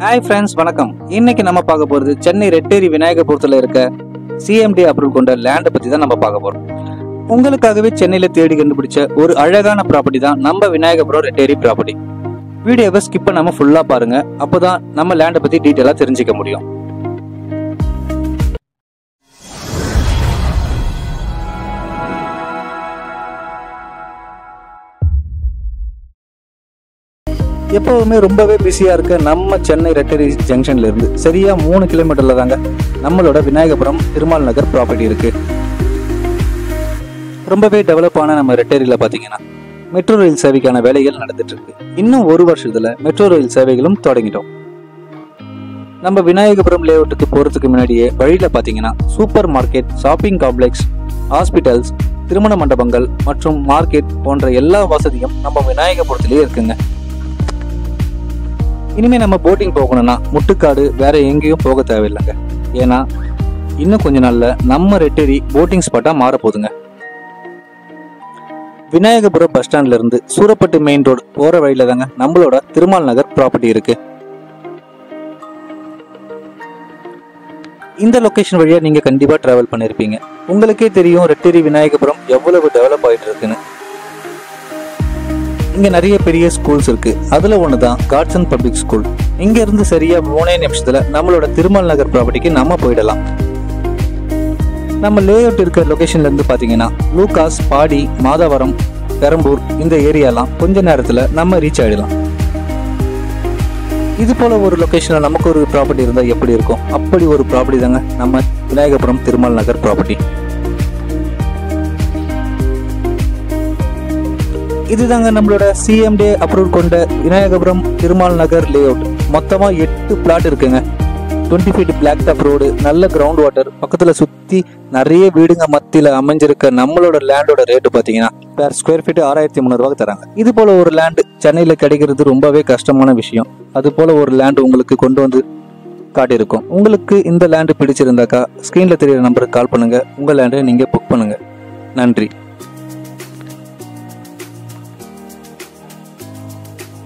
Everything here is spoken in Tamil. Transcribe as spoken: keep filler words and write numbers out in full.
ஹாய் ஃப்ரெண்ட்ஸ், வணக்கம். இன்னைக்கு நம்ம பார்க்க போகிறது சென்னை ரெட்டேரி விநாயகபுரத்தில் இருக்க சிஎம்டி அப்ரூவல் கொண்ட லேண்டை பற்றி தான் நம்ம பார்க்க போகிறோம். உங்களுக்காகவே சென்னையில் தேடி கண்டுபிடிச்ச ஒரு அழகான ப்ராப்பர்ட்டி தான் நம்ம விநாயகபுரம் ரெட்டேரி ப்ராப்பர்ட்டி. வீடியோவை ஸ்கிப் பண்ணாமல் ஃபுல்லாக பாருங்க, அப்போதான் நம்ம லேண்டை பற்றி டீட்டெயிலாக தெரிஞ்சுக்க முடியும். எப்போவுமே ரொம்பவே பிஸியாக இருக்க நம்ம சென்னை ரெட்டேரி ஜங்ஷன்ல இருந்து சரியா மூணு கிலோமீட்டர்ல தாங்க நம்மளோட விநாயகபுரம் திருமால் நகர் ப்ராப்பர்ட்டி இருக்கு. ரொம்பவே டெவலப் ஆன நம்ம ரெட்டேரியில பார்த்தீங்கன்னா மெட்ரோ ரயில் சேவைக்கான வேலைகள் நடந்துட்டு இருக்கு. இன்னும் ஒரு வருஷத்துல மெட்ரோ ரயில் சேவைகளும் தொடங்கிட்டோம். நம்ம விநாயகபுரம் லேஅவுட்டுக்கு போறதுக்கு முன்னாடியே வழியில பார்த்தீங்கன்னா super market, shopping complex, hospitals, திருமண மண்டபங்கள் மற்றும் மார்க்கெட் போன்ற எல்லா வசதியும் நம்ம விநாயகபுரத்திலேயே இருக்குங்க. இனிமே நம்ம போட்டிங் போகணும்னா முட்டுக்காடு வேற எங்கேயும் போக தேவையில்லைங்க. ஏன்னா இன்னும் கொஞ்ச நாள்ல நம்ம ரெட்டேரி போட்டிங் ஸ்பாட்டா மாற போதுங்க. விநாயகபுரம் பஸ் ஸ்டாண்ட்ல இருந்து சூரப்பட்டு மெயின் ரோடு போற வழியில தாங்க நம்மளோட திருமால் நகர் ப்ராப்பர்ட்டி இருக்கு. இந்த லொகேஷன் வழியா நீங்க கண்டிப்பா டிராவல் பண்ணிருப்பீங்க. உங்களுக்கே தெரியும் ரெட்டேரி விநாயகபுரம் எவ்வளவு டெவலப் ஆயிட்டு இருக்குன்னு. இங்க நிறைய பெரிய ஸ்கூல்ஸ் இருக்கு. அதுல ஒண்ணுதான் காட்சன் பப்ளிக் ஸ்கூல். இங்க இருந்து சரியா மூணே நிமிஷத்துல நம்மளோட திருமால் நகர் ப்ராப்பர்ட்டிக்கு நம்ம போயிடலாம். நம்ம லேஅவுட் இருக்கிற லொகேஷன்ல இருந்து பாத்தீங்கன்னா லூகாஸ், பாடி, மாதவரம், பெரம்பூர் இந்த ஏரியாலாம் கொஞ்ச நேரத்துல நம்ம ரீச் ஆயிடலாம். இது போல ஒரு லொகேஷன்ல நமக்கு ஒரு ப்ராப்பர்ட்டி இருந்தா எப்படி இருக்கும்? அப்படி ஒரு ப்ராப்பர்ட்டி தாங்க நம்ம விநாயகபுரம் திருமால் நகர் ப்ராப்பர்ட்டி. இதுதாங்க நம்மளோட சிஎம்டி அப்ரூவல் கொண்ட விநாயகபுரம் திருமால் நகர் லேஅவுட். மொத்தமா எட்டு பிளாட் இருக்குங்க. Twenty feet black top road, நல்ல கிரவுண்ட் வாட்டர், பக்கத்துல சுத்தி நிறைய வீடுங்க மத்தியில அமைஞ்சிருக்க நம்மளோட லேண்டோட ரேட்டு பாத்தீங்கன்னா பேர் ஸ்கொயர் ஃபீட் ஆறாயிரத்தி முந்நூறு ரூபாய் தராங்க. இது போல ஒரு லேண்ட் சென்னையில கிடைக்கிறது ரொம்பவே கஷ்டமான விஷயம். அது போல ஒரு லேண்ட் உங்களுக்கு கொண்டு வந்து காட்டியிருக்கோம். உங்களுக்கு இந்த லேண்டு பிடிச்சிருந்தாக்கா ஸ்கிரீன்ல தெரியுற நம்பருக்கு கால் பண்ணுங்க. உங்க லேண்டை நீங்க புக் பண்ணுங்க. நன்றி.